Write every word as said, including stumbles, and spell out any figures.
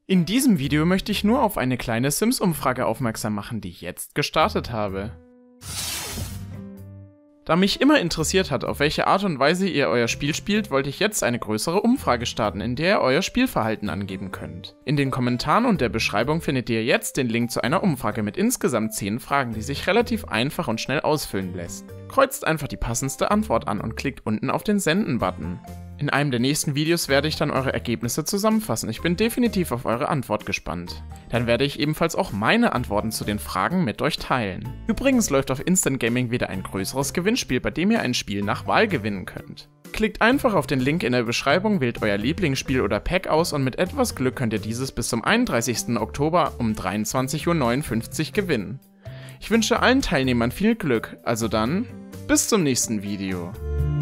In diesem Video möchte ich nur auf eine kleine Sims-Umfrage aufmerksam machen, die ich jetzt gestartet habe. Da mich immer interessiert hat, auf welche Art und Weise ihr euer Spiel spielt, wollte ich jetzt eine größere Umfrage starten, in der ihr euer Spielverhalten angeben könnt. In den Kommentaren und der Beschreibung findet ihr jetzt den Link zu einer Umfrage mit insgesamt zehn Fragen, die sich relativ einfach und schnell ausfüllen lässt. Kreuzt einfach die passendste Antwort an und klickt unten auf den Senden-Button. In einem der nächsten Videos werde ich dann eure Ergebnisse zusammenfassen. Ich bin definitiv auf eure Antwort gespannt. Dann werde ich ebenfalls auch meine Antworten zu den Fragen mit euch teilen. Übrigens läuft auf Instant Gaming wieder ein größeres Gewinnspiel, bei dem ihr ein Spiel nach Wahl gewinnen könnt. Klickt einfach auf den Link in der Beschreibung, wählt euer Lieblingsspiel oder Pack aus und mit etwas Glück könnt ihr dieses bis zum einunddreißigsten Oktober um dreiundzwanzig Uhr neunundfünfzig gewinnen. Ich wünsche allen Teilnehmern viel Glück, also dann, bis zum nächsten Video.